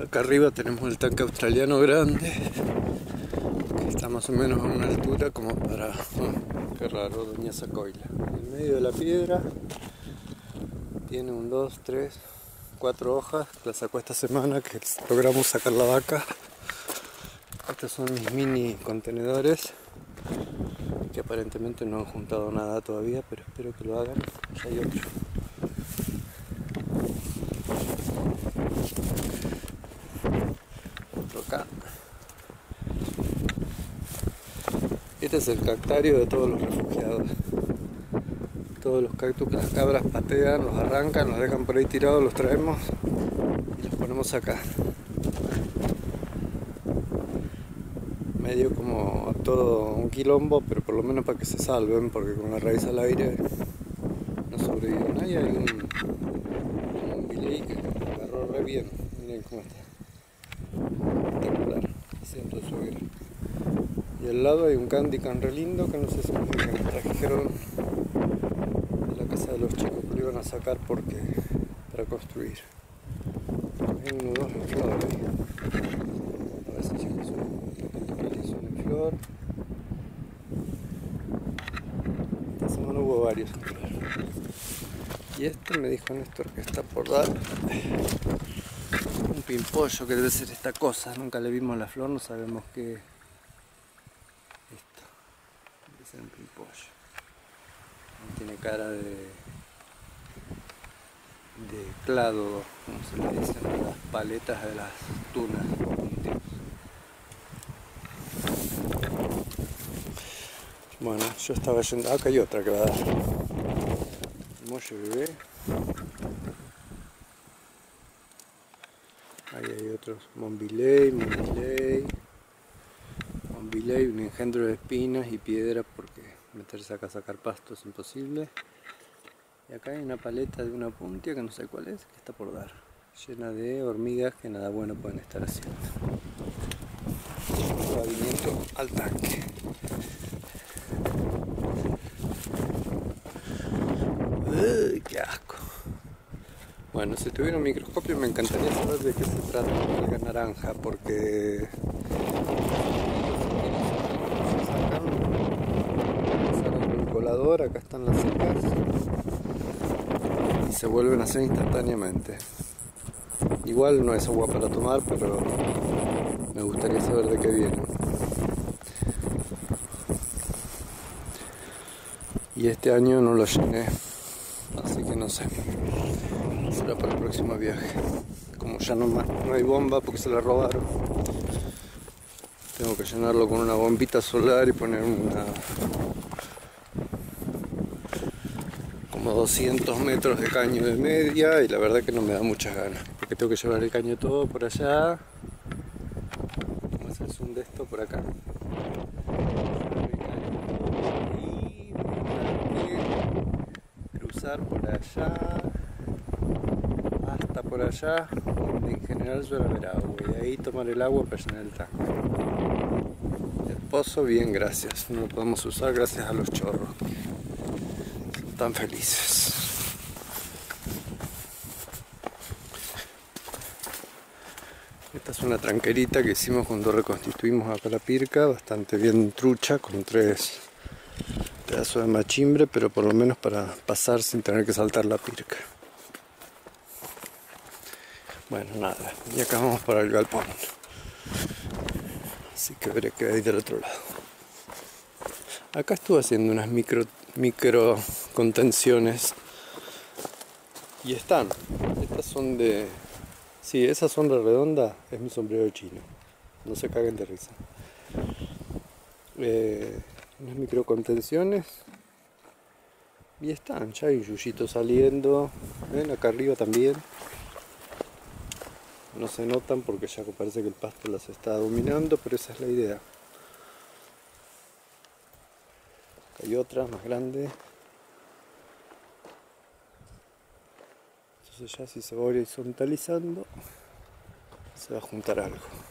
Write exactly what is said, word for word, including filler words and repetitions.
Acá arriba tenemos el tanque australiano grande, que está más o menos a una altura como para... Oh, qué raro, doña Sacoila. En medio de la piedra tiene un, dos, tres, cuatro hojas. La sacó esta semana que logramos sacar la vaca. Estos son mis mini contenedores, que aparentemente no han juntado nada todavía, pero espero que lo hagan. Ya hay otro. Otro acá. Este es el cactario de todos los refugiados. Todos los cactus que las cabras patean, los arrancan, los dejan por ahí tirados, los traemos y los ponemos acá. Medio como todo un quilombo, pero por lo menos para que se salven, porque con la raíz al aire no sobreviven. Ahí hay un, un biley que agarró re bien. Miren cómo está. Espectacular. Haciendo subir. Y al lado hay un candy can re lindo, que no sé si que me trajeron de la casa de los chicos que lo iban a sacar porque para construir. Hay uno o dos en flor ahí. A ver si chicos son en flor. Esta semana hubo varios en flor. Y este me dijo Néstor que está por dar un pimpollo, que debe ser esta cosa. Nunca le vimos la flor, no sabemos qué. Esto debe ser un pimpollo. Tiene cara de de clado, como se le dicen a las paletas de las tunas. Bueno, yo estaba yendo. Acá hay otra que va a dar. Molle bebé. Ahí hay otros. Monbiley, Monbiley. Monbiley, un engendro de espinas y piedra, porque meterse acá a sacar pasto es imposible. Y acá hay una paleta de una puntia que no sé cuál es, que está por dar. Llena de hormigas que nada bueno pueden estar haciendo. Movimiento al tanque. Uy, ¡qué asco! Bueno, si tuviera un microscopio me encantaría saber de qué se trata la alga naranja, porque pasaron el colador, acá están las secas y se vuelven a hacer instantáneamente. Igual no es agua para tomar, pero me gustaría saber de qué viene. Y este año no lo llené, así que no sé. Será para el próximo viaje. Como ya no, más, no hay bomba porque se la robaron, tengo que llenarlo con una bombita solar y poner una como doscientos metros de caño de media, y la verdad que no me da muchas ganas porque tengo que llevar el caño todo por allá. Vamos a hacer zoom de esto por acá. Y cruzar por allá hasta por allá, donde en general suele haber agua, y ahí tomar el agua para llenar el tanque. El pozo, bien, gracias, no lo podemos usar gracias a los chorros, que son tan felices. Esta es una tranquerita que hicimos cuando reconstituimos acá la pirca, bastante bien trucha, con tres pedazos de machimbre, pero por lo menos para pasar sin tener que saltar la pirca. Bueno, nada, y acá vamos para el galpón, así que veré qué hay del otro lado. Acá estuve haciendo unas micro, micro contenciones y están, estas son de, sí, esa sombra redonda es mi sombrero chino, no se caguen de risa. Eh, unas micro contenciones y están, ya hay un yuyito saliendo, ven acá arriba también. No se notan porque ya parece que el pasto las está dominando, pero esa es la idea. Acá hay otra más grande. Entonces ya si se va horizontalizando, se va a juntar algo.